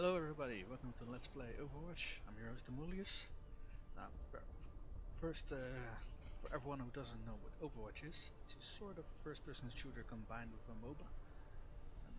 Hello everybody, welcome to Let's Play Overwatch. I'm your host Amulius. Now, first, for everyone who doesn't know what Overwatch is, it's a sort of first-person shooter combined with a MOBA. And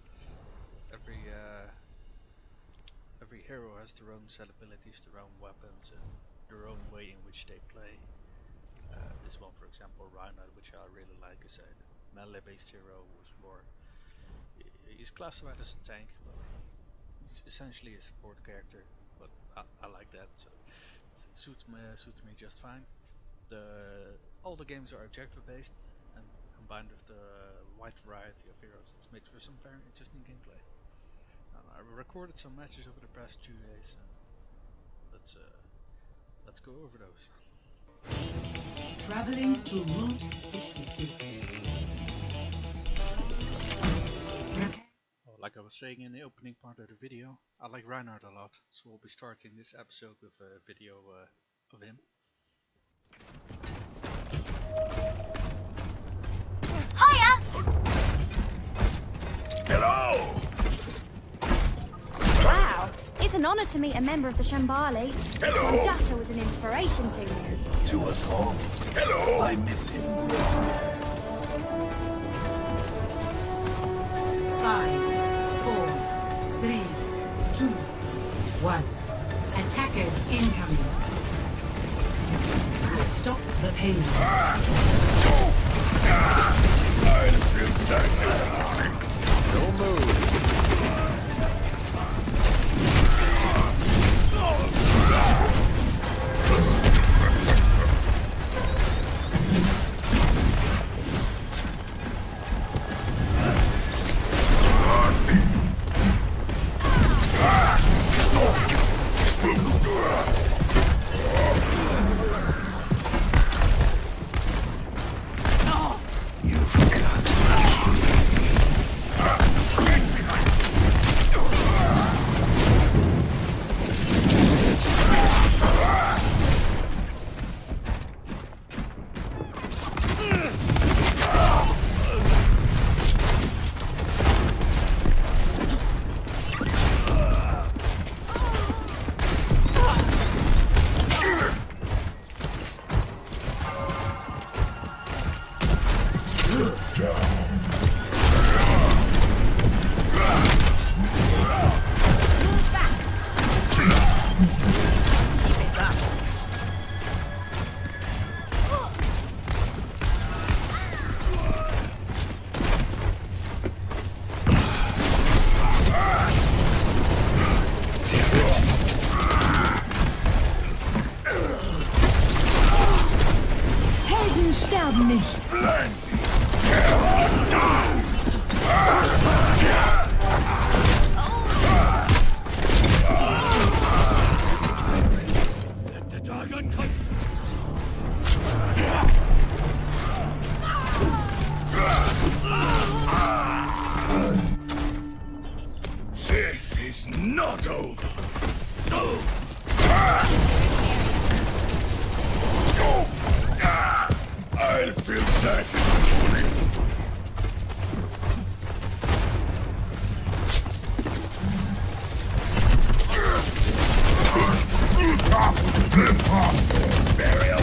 every hero has their own set abilities, their own weapons, and their own way in which they play. This one, for example, Reinhardt, which I really like, is a melee-based hero who's more. He's classified as a tank, but he's essentially a support character, but I like that, so it suits me just fine. All the games are objective based, and combined with the wide variety of heroes, this makes for some very interesting gameplay. I recorded some matches over the past 2 days, and let's go over those. Traveling to Route 66. Like I was saying in the opening part of the video, I like Reinhardt a lot, so we'll be starting this episode with a video of him. Hiya! Hello! Wow, it's an honour to meet a member of the Shambali. Hello! Data was an inspiration to me. To us all. Hello! I miss him. 5, 4, 3, 2, 1. Attackers incoming. Stop the payload. I feel satisfied. Don't move! Sterben nicht. Let the dragon come. This is not over. No. I'll feel that. Burial.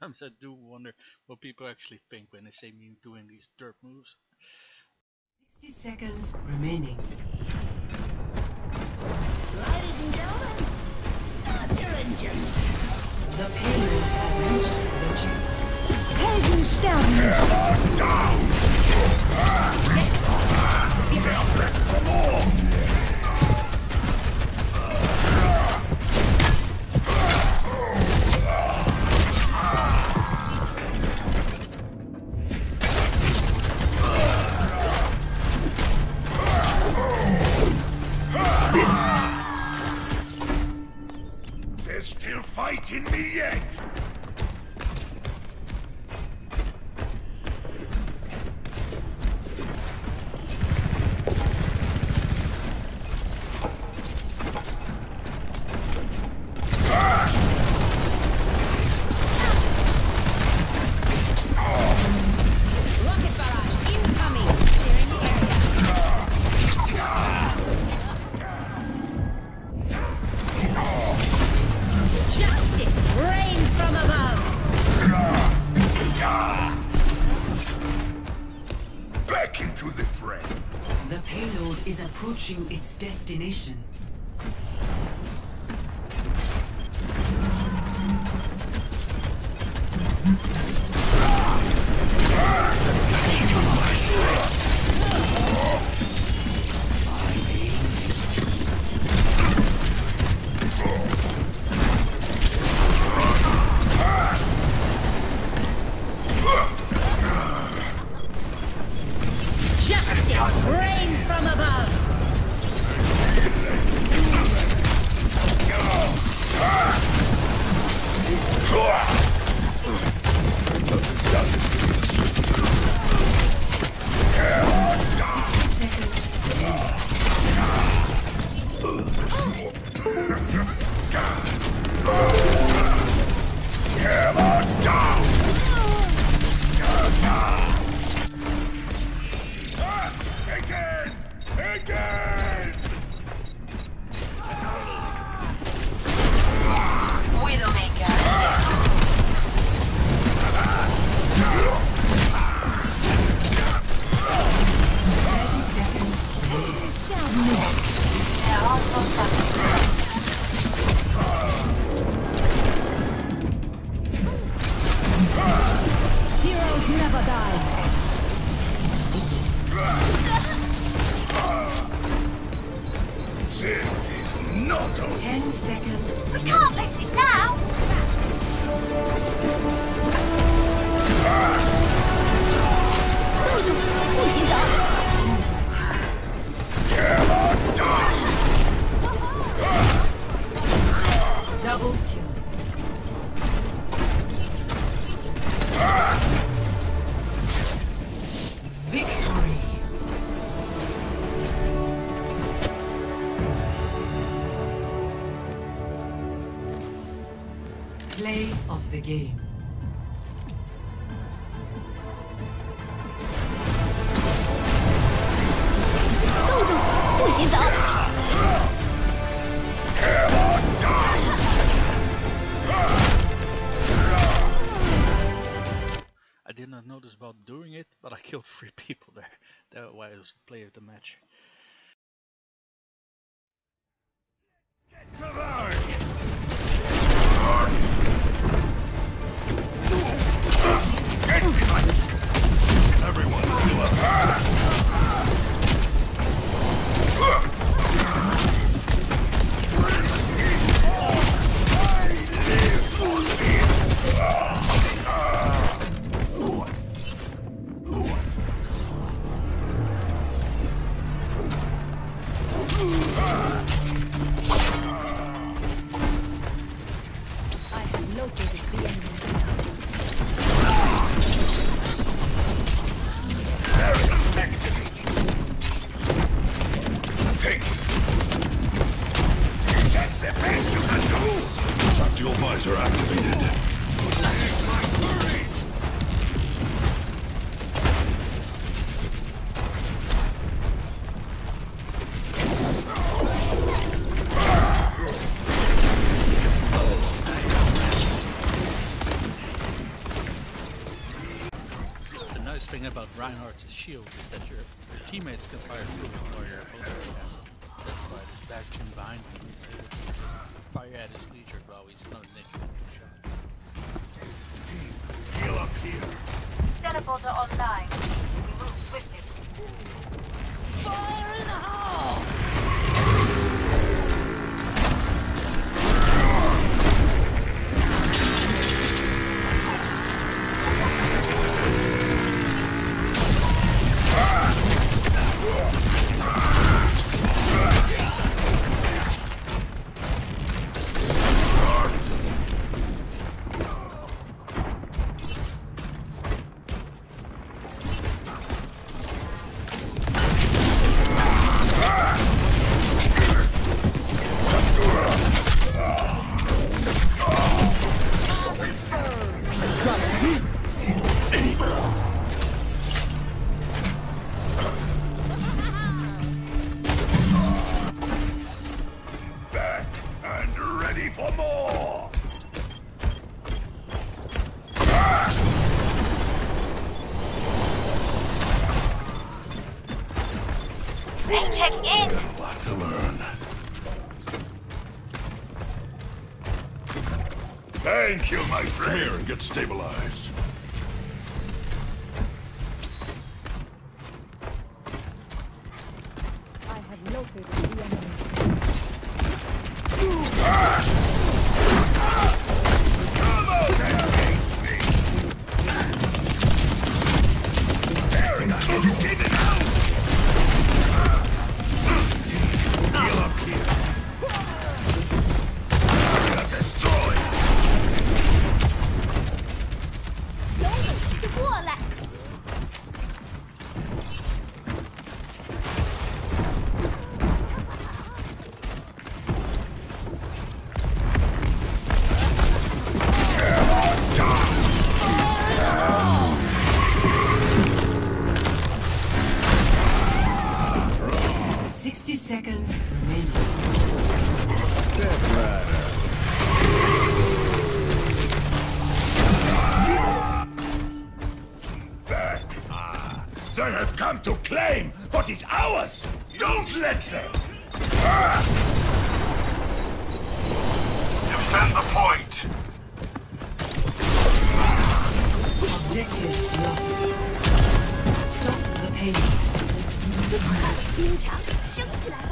Sometimes I do wonder what people actually think when they see me doing these dirt moves. 60 seconds remaining. Ladies and gentlemen, start your engines. The payload has reached the checkpoint. Helden sterben nicht. For more! They're still fighting me yet! Rocket barrage incoming. Clearing the area. Justice reigns from above. Back into the fray! The payload is approaching its destination. Justice reigns from above. Again! Heroes never die. This is not over! 10 seconds. We can't let it now. 不行走。 Double kill. Victory. Play of the game. I did not notice about doing it, but I killed 3 people there. That's why I was player of the match. To work! Get behind! Everyone, heal up! I have located the enemy. There shield is that your teammates can fire through it or your opponent can. That's why there's Bastion behind him. He's able to just fire at his leisure while he's not initiating a shot. Heal up here. Teleporter online. We move swiftly. Fire in the hole! For more! Ring checking in. Got a lot to learn. Thank you, my friend. Come here and get stabilized. I have located the enemy. Come on and face me! There it is! Get it out! Heal up here. Got destroyed! 有本事就过来！ 60 seconds remaining. Back! They have come to claim what is ours! Don't let them! Defend the point! Objective lost. Stop the pain. 冰墙升起来吧！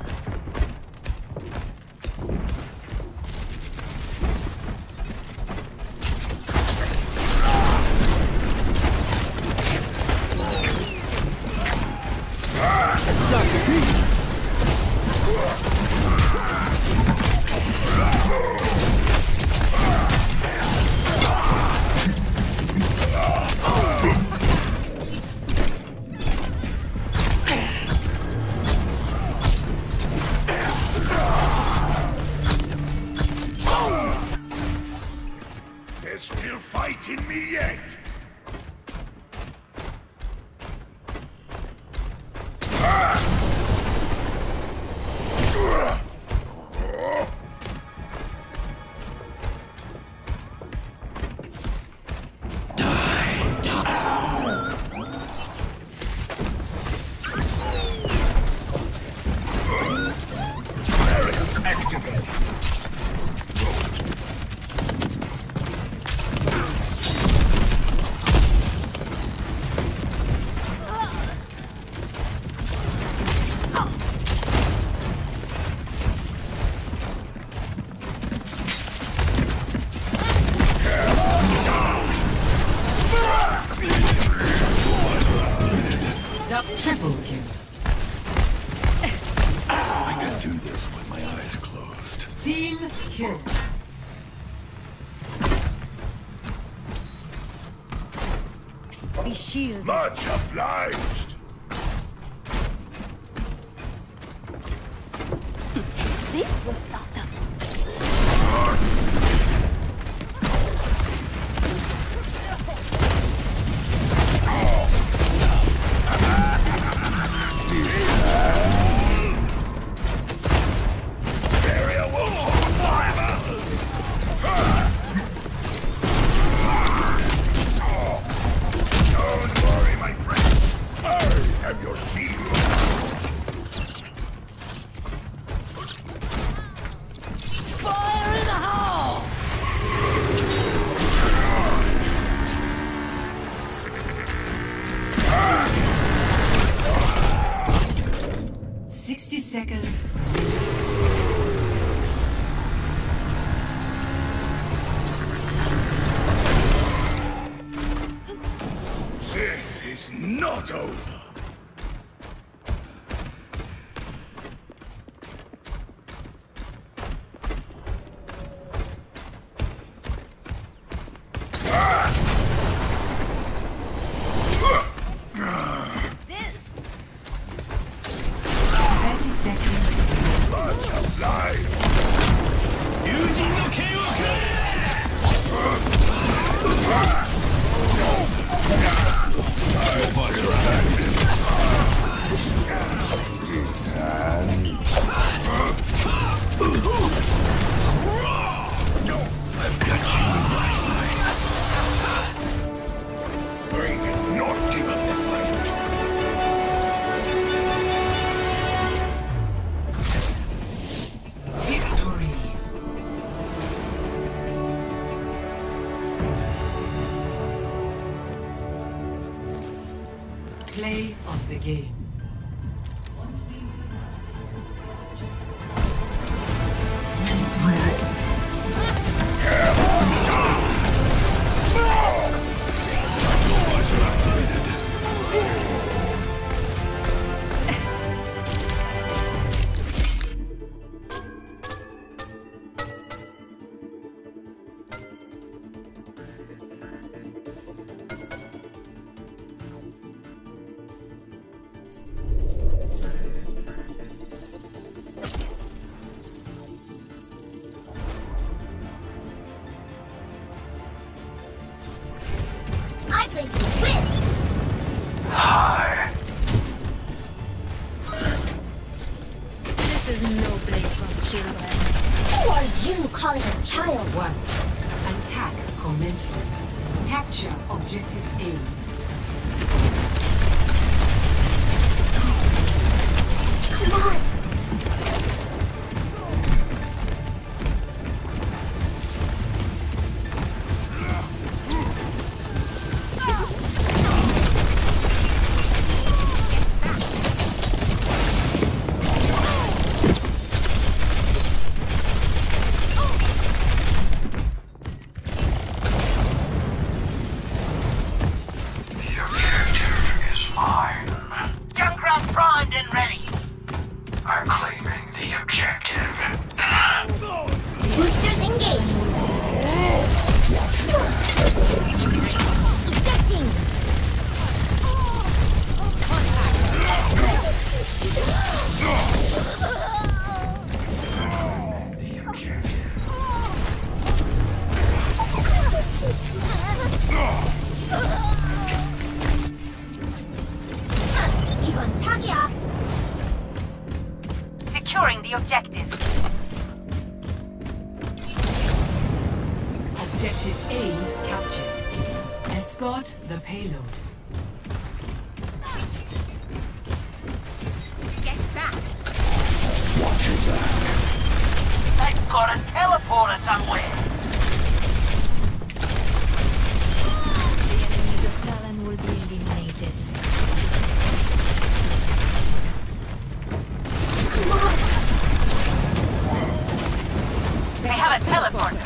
They're still fighting me yet! Activate! Triple kill. I can do this with my eyes closed. Team kill. Be shielded. Much obliged! This will stop them. Barrier wall! Fire! Don't worry, my friend. seconds. This is not over. I've got you in my sights. Brave it, not give up the fight. Victory. Play of the game. I think you win! Hi. This is no place for children. Who are you calling a child? 1. Attack commencing. Capture objective A. Come on! Boosters engaged! Ejecting! 이건 사기야! Securing the objective. Objective A captured. Escort the payload. Get back! Watch your back. They've got a teleporter somewhere. The enemies of Talon will be eliminated. Come on! They have a teleporter.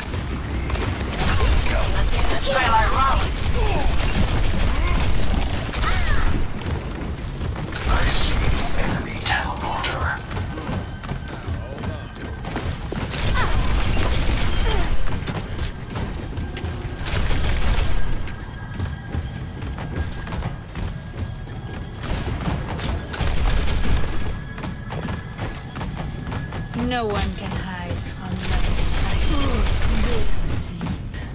Let's try like Raleigh. I see enemy teleporter. No one can hide from my sight. Go to sleep.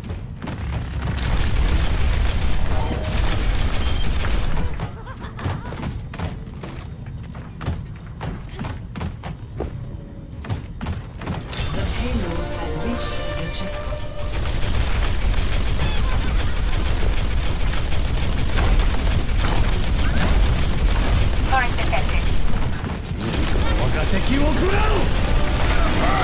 The payload has reached the checkpoint. Turret detected. 敵を食らう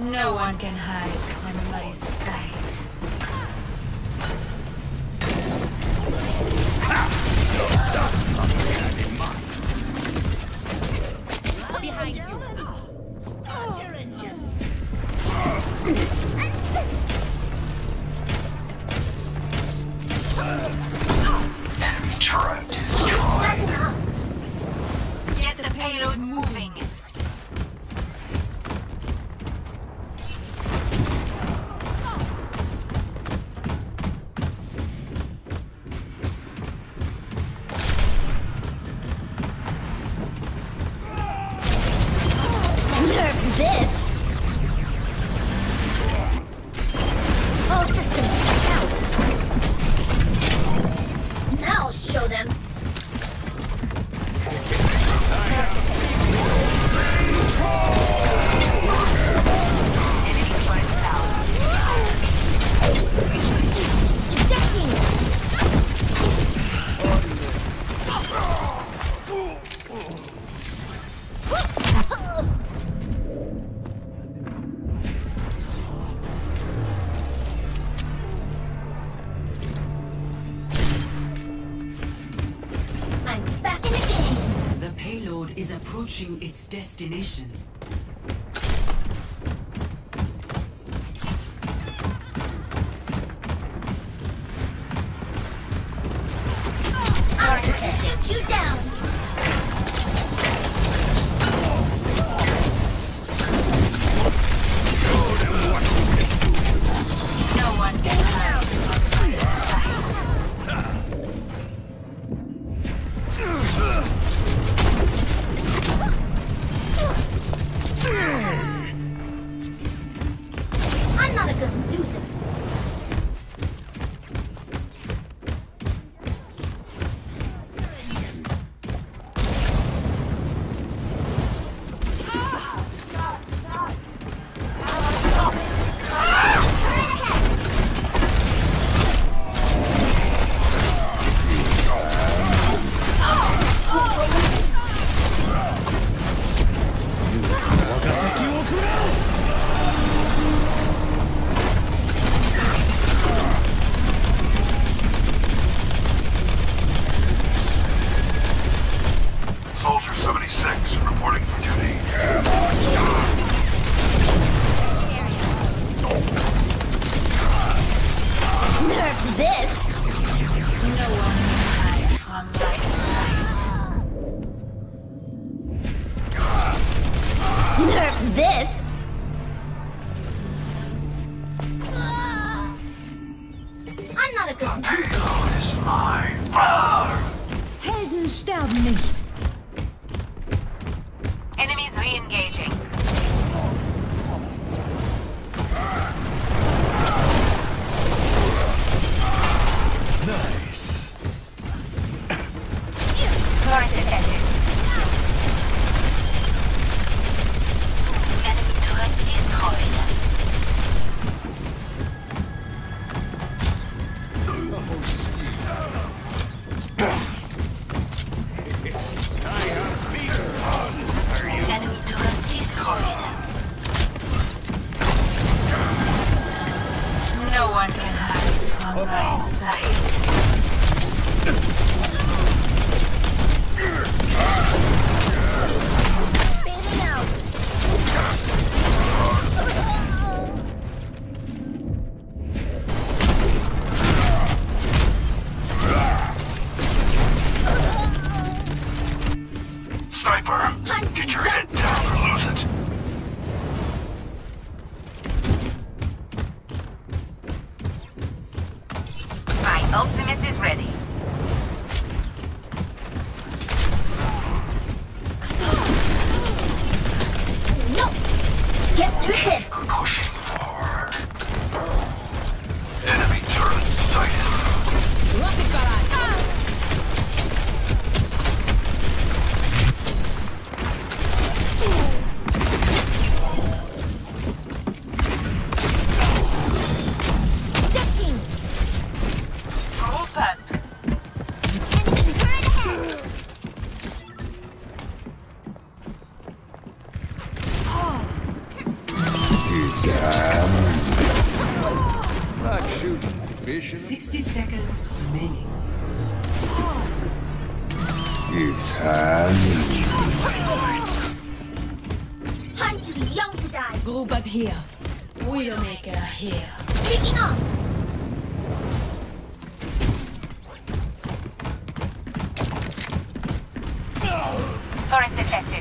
No one can hide from my sight. Behind you. Start your engines. Enemy turret destroyed. Get the payload moving. Nerf this! All systems check out. Now I'll show them. Enemy turret down. Ejecting! I'm back in the game! The payload is approaching its destination. I'll shoot you down! No one can hide from my sight. I'm not a good loser. Soldier 76 reporting for duty. Nerf this! No one can hide from my sight. Nerf this! I'm not a good loser. Payload is mine. Helden sterben nicht. Enemies re-engaging. Nice. Turret detected. Enemy turret destroyed. Enemy turret destroyed. No one can hide from my sight. Bailing out. Sniper, get your head down or lose it. My ultimate is ready. No! Get through this! Pushing forward. Enemy turret sighted. Rocket barrage! Not shooting fish in 60 seconds remaining. Time to be young to die. Group up here. Widowmaker here. Taking off. Turret detected.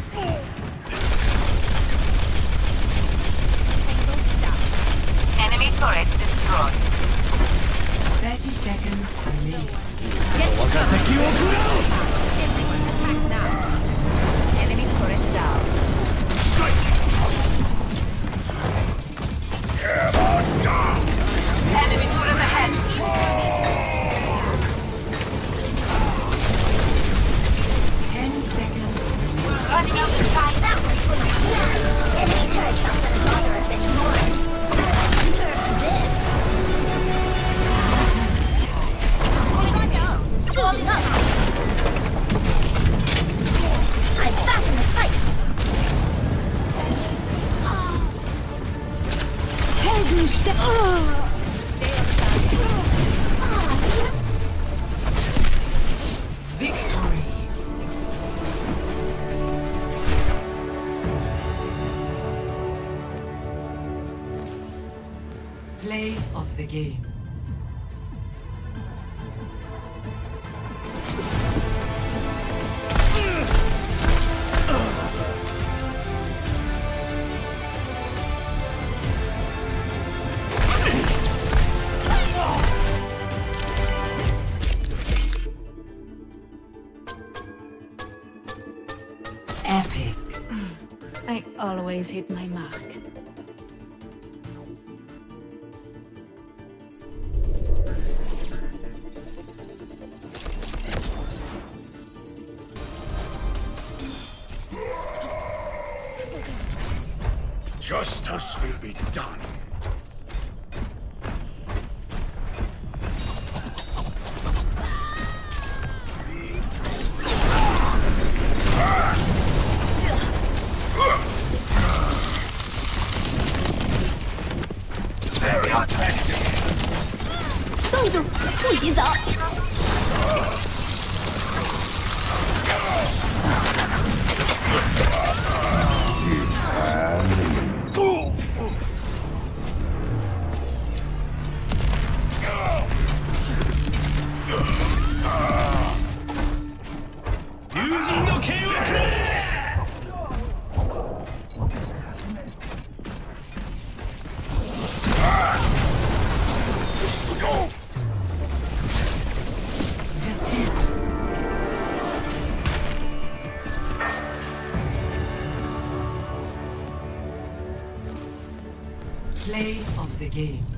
Enemy turret destroyed. 30 seconds remaining. Everyone attack now. Enemy turret down. Enemy turret ahead. 10 seconds. Running out of time. That was for my dad. Enemy turret's not gonna bother us anymore. Turret this. Moving on down. Suiting up. I'm back in the fight. Victory. Play of the game. Epic. I always hit my mark. Justice will be done. Semi-automatic. 动住，不许走。 Play of the game.